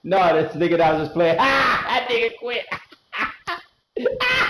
No, this nigga that was just playing. Ah, that nigga quit.